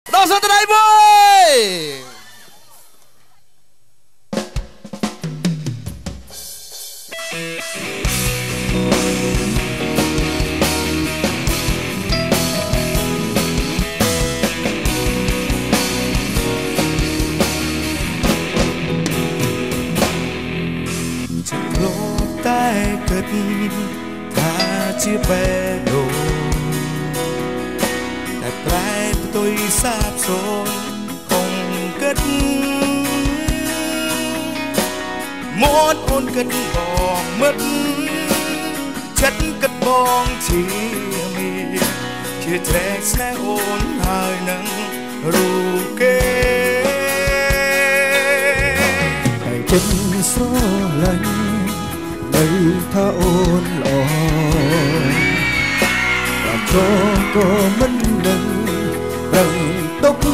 ដល់សតដៃបុយតែគិតថាជាបេះដូងតែប្រែផ្ទុយសាបសូន្យគង់គិតមាត់អូនគិតបងមិត្តចិត្តគិតបងជាមានជាត្រែកស្នេហ៍អូនហើយនឹងរូបគេតែចិត្តស្រឡាញ់នៅថាអូនល្អតាមជងក៏មិនដឹងប្រឹងទុក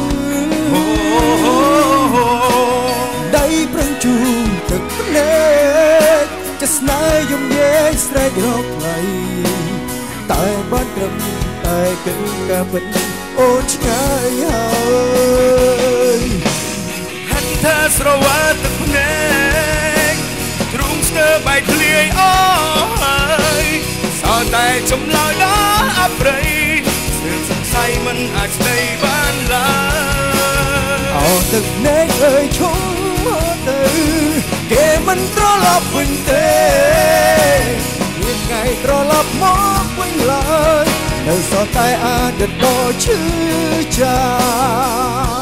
ដៃប្រឹងជួមទឹកភ្នែកจะស្នេហ៍យំញែកស្រែករកថ្លៃតែបានត្រឹមតែគិតការពិតអូនឆ្ងាយហើយហាត់ថាស្រវាទឹកភ្នែកទ្រូងស្ទើបែកធ្លាយអស់ហើយសល់តែចម្លើយដល់អប្រិយស្ទើរសង្ស័យមិនអាចស្ដីបានឡើយអោទឹកភ្នែកអើយឈុំទៅគេមិនត្រឡប់វិញទេមានថ្ងៃត្រឡប់មកវិញឡើយនៅសល់តែអតីតដ៏ឈឺចាប់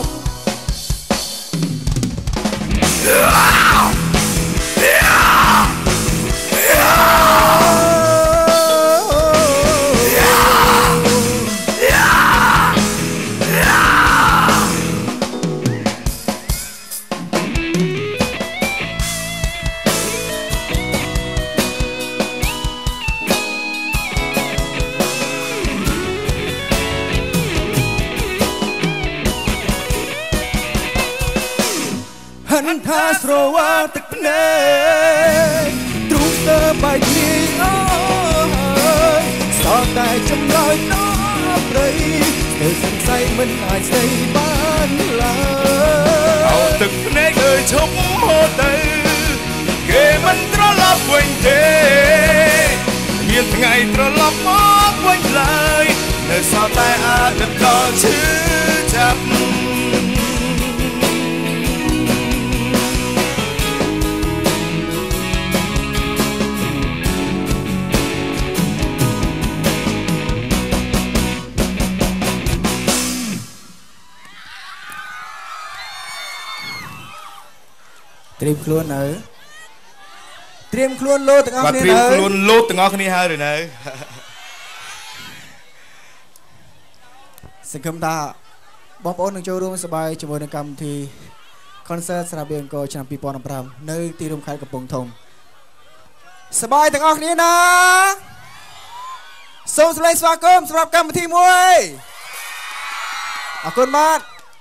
ហិនថាស្រវាទឹកភ្នែកទ្រូងស្ទើបែកធ្លាយអស់ហើយសល់តែចម្លើយដល់ព្រៃស្ទើរសង្ស័យមិនអាចស្ដីបានឡើយអោទឹកភ្នែកអើយឈប់ហូរទៅគេមិនត្រឡប់វិញទេមានថ្ងៃត្រឡប់មកវិញឡើយនៅសល់តែអតីតដ៏ឈឺចាប់ត្រៀមខ្លួននៅត្រៀមខ្លួនលោទាំងអស់គ្នានៅត្រៀមខ្លួនលោទាំងអស់គ្នាហើយឬនៅសង្ឃឹមថាបងប្អូននឹងចូលរួមសប្បាយជាមួយនឹងកម្មវិធី concert ស្រាបៀងអង្គរឆ្នាំ2015នៅទីរួមខេត្តកំពង់ធំសប្បាយទាំងអស់គ្នាណាសូមសម្លេងស្វាគមន៍សម្រាប់កម្មវិធីមួយអរគុណបាទ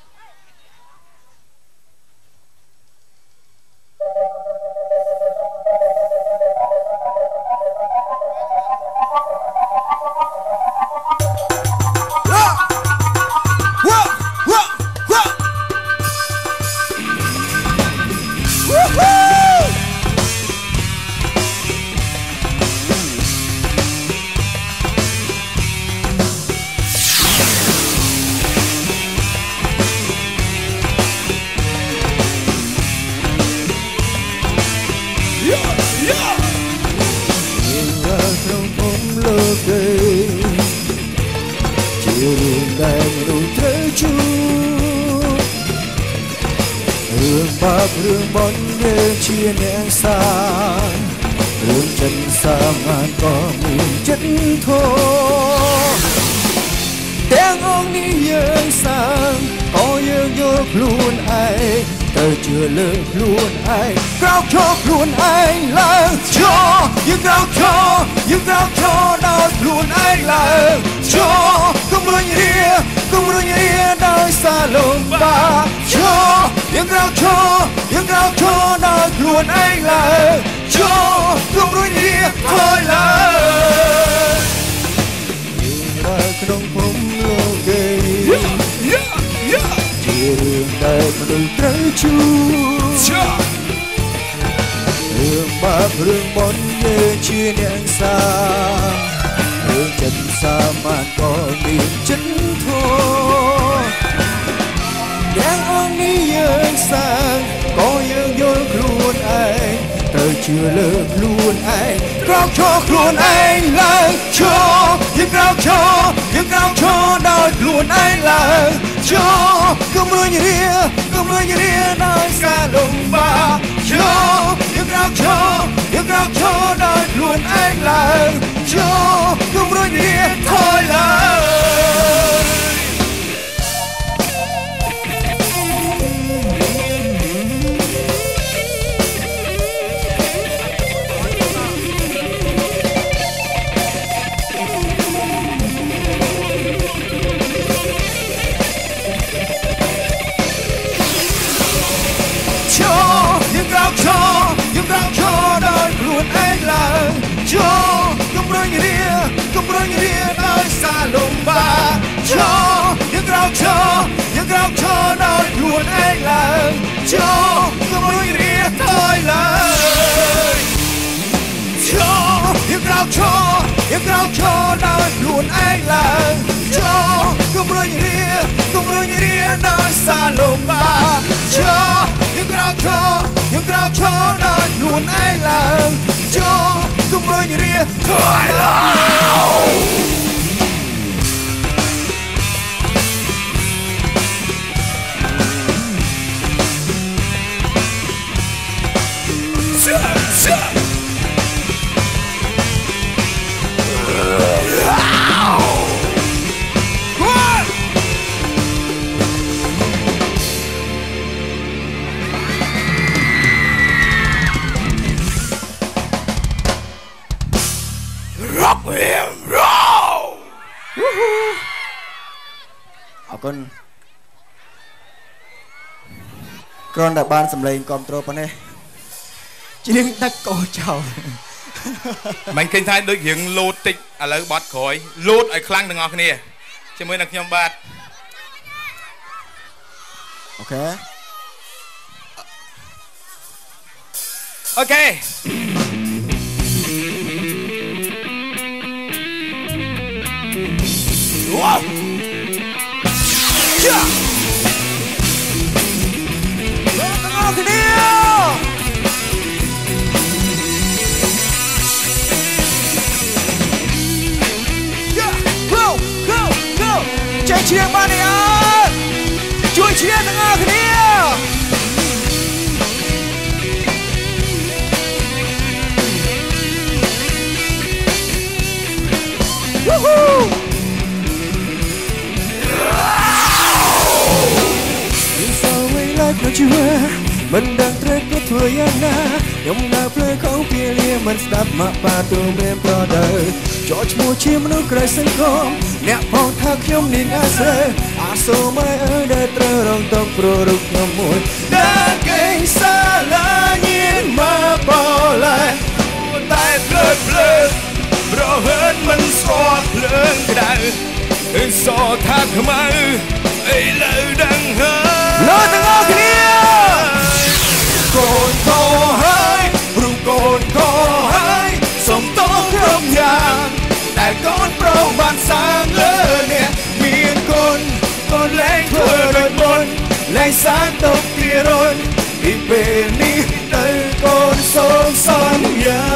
រឿងបនយើងជាអ្នកសារឿងចិនសាមានក៏មានចិត្តធម៌ទាំងអង្គនេះយើងសាងក៏យើងយកខ្លួនឯងទៅជឿលើខ្លួនឯងក្រោកឈរខ្លួនឯងឡើងឈរយើងក្រោកឈរដោយខ្លួនឯងឡើងឈរកុំរុញរាដោយសារលំបាកឈរយើងក្រោកឈរដោយខ្លួនឯងឡើងឈរកុំរុញរាថយឡើងយើងនៅក្នុងភូមិលោកគេរឿងដែលមនុស្សត្រូវជួបរឿងបាបរឿងបុណ្យយើងជាអ្នកសារឿងចិត្តសាមញ្ញក៏មានចិត្តធម៌ទាំងអង្គនេះយើងសាងក៏យើងយល់ខ្លួនឯងត្រូវជឿលើខ្លួនឯងក្រោកឈរខ្លួនឯងឡើងឈរយើងក្រោកឈរយើងក្រោកឈរដោយខ្លួនឯងឡើងឈរគំរុញរាដោយសារលំបាកឈរយើងក្រោកឈរយើងក្រោកឈរដោយខ្លួនឯងឡើងឈរគំរុញរាថយឡើងយើងក្រោកឈរដោយខ្លួនឯងឡើងឈរគំរុញរាដោយសារលំបាកឈរយើងក្រោកឈរដោយខ្លួនឯងឡើងឈរគំរុញរាថយឡើងឈរយើងក្រោកឈរដោយខ្លួនឯងឡើងឈរគំរុញរាដោយសារលំបាកឈរយើងក្រោកឈរដោយខ្លួនឯងឡើងឈរគំរុញរាថយឡើងអរគុណគ្រាន់តែបានសម្លេងគ្រប់ត្រូលប៉ុណ្ណេះជាងដឹកកោចោលមិនឃើញថាដូចរៀងលោតតិចឥឡូវបត់ក្រោយលោតឲ្យខ្លាំងទាំងអស់គ្នាជាមួយនឹងខ្ញុំបាទអូខេវ៉ាវយ៉ាអូខេចេះឈ្នះបានទេអើជួយឈ្នះទាំងអស់គ្នាវូហូជីវិតមិនដឹងត្រូវគិតធ្វើយ៉ាងណាខ្ញុំនៅភ្លើខំពីលាមិនស្ដាប់មកប៉ាទូមានប្រដៅចោលឈ្មោះជាមនុស្សក្រៃសង្គមអ្នកផងថាខ្ញុំនេះអាសេអាសូមឲ្យដែលត្រូវរងតងព្រោះរូបខ្ញុំមួយដែលគេសាឡាញៀនមកបលែតែភ្លើប្រហែលមិនស្គាល់ភ្លើងក្តៅសោថាខ្មៅឥឡូវដឹងហើយលើទាំងអស់គ្នាកូនខហើយរូបកូនខហើយសុំតោគ្រប់យ៉ាងតែកូនប្រុសបានសាងលើអ្នកមានគុណកូនលែងធ្វើដូចមុនលែងសាងទុកទីរុនពីពេលនេះទៅកូនសូមសន្យា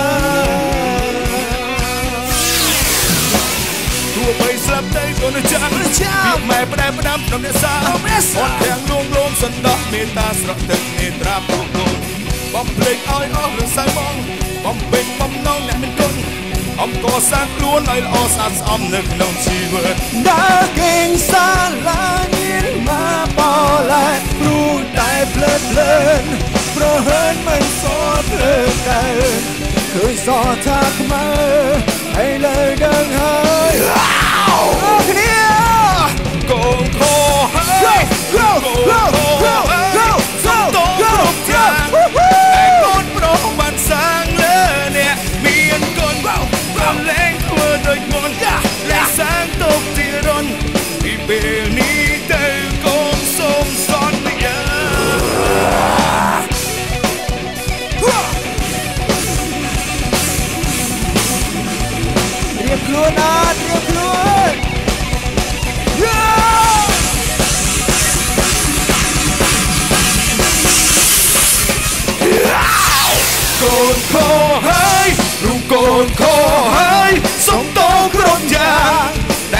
បីស្លាប់ទៅកូនចាំម៉ែផ្ដែផ្ដាំក្នុងអ្នកសាអត់ទាំងលួងលោមសន្តោះមេត្តាស្រក់ទឹកនេត្រាពុកគុំបំភ្លេចឲ្យអស់រឿងសៅបងបំពេញបំណងអ្នកមានគុណអង្គសាងខ្លួនឲ្យល្អស្អាតស្អំនៅក្នុងជីវិតដើរកេងសាឡាញៀនមកបលែព្រោះតែភ្លើនប្រហែលមិនសល់ភ្លើងកើឃើញសថាខ្មៅឥឡូវដឹងហើយអូគ្នាកូនខហើយ go តែកូនប្រុសបានសាងលើអ្នកមានកូនបានលែងធ្វើដូចមុនលែងសាងទុកទីរុនពីពេលនេះទៅកូនសូមស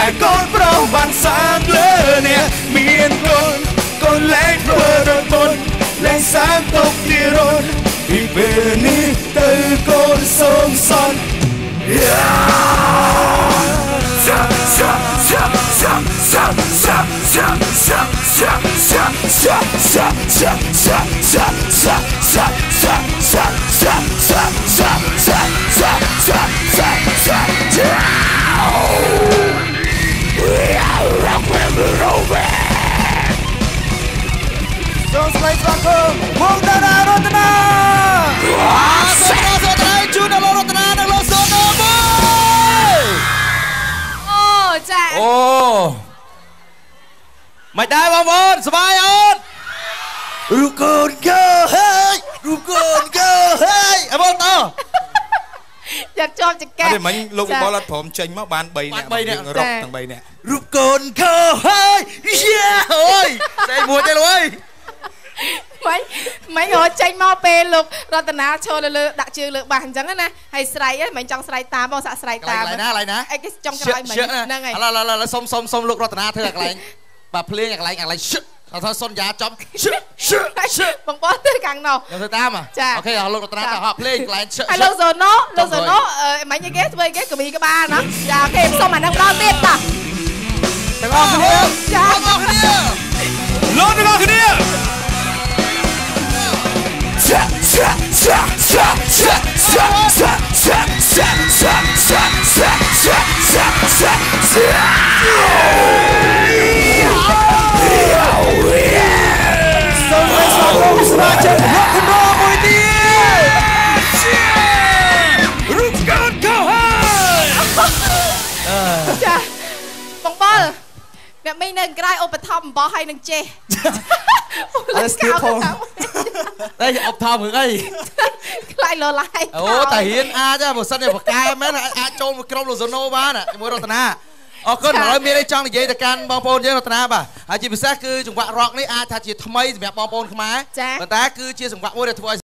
con pro bàn sáng lỡ nè miền con lấy vừa đôi con lấy sáng tóc tia rôn vì về ni từ con sông son Sông Sài Gòn Wong Tana Rotana chú nào Rotana đang lo sốt đâu ô cha ô mày đai bom ơn sờ bay ơn rùa cồn cơ hey em ơi to อยากชอบจะแก้អត់ទេមិញលោកបបលអត់ព្រមចេញមកបាន3នាក់យើងរកទាំង3នាក់រូបកូនខើហើយយ៉ាអើយស្អីមួយទេលោកអើយមិនរត់ចេញមកពេលលោករតនាឈរលើដាក់ជើងលើបាសអញ្ចឹងណាហើយស្រែកហ្នឹងមិនចង់ស្រែកតាមបងសាក់ស្រែកតាមឡើយណាអីគេចង់ក្រោយមិញហ្នឹងហើយឡើយសុំលោករតនាធ្វើឲ្យកន្លែងបាទភ្លេងឲ្យកន្លែងឈឹកអត់សុនយ៉ាចំឈឹកបងប្អូនទៅខាងនោះខ្ញុំធ្វើតាមអូខេលោករតនាទៅហោះភ្លេងកន្លែងឈឹកហើយលោកសូណូមិញគេធ្វើគេកប៊ីក្បាលណាចាអូខេសុំអាហ្នឹងម្ដងទៀតតាទាំងអស់គ្នាចាទាំងអស់គ្នាលោកទាំងអស់គ្នាสมาชิกร็อกand roll មួយទៀតរូបកូនខោហើយចាបងបលអ្នកមីងនៅក្រៅឧបត្ថម្ភអំបោះឲ្យនឹងចេះអត់ស្គាល់ផងតែឧបត្ថម្ភរឿងអីខ្លាយលឡៃអូតាហ៊ានអាចបើសិនជាបកែមែនអាចចូលមួយក្រុមលោកសូណូបានជាមួយរតនាអរគុណឥឡូវមានអីចង់និយាយទៅកាន់បងប្អូនយើងរតនាបាទហើយជាពិសេសគឺចង្វាក់រ៉ុកនេះអាចថាជាថ្មីសម្រាប់បងប្អូនខ្មែរប៉ុន្តែគឺជាចង្វាក់មួយដែលធ្វើឲ្យ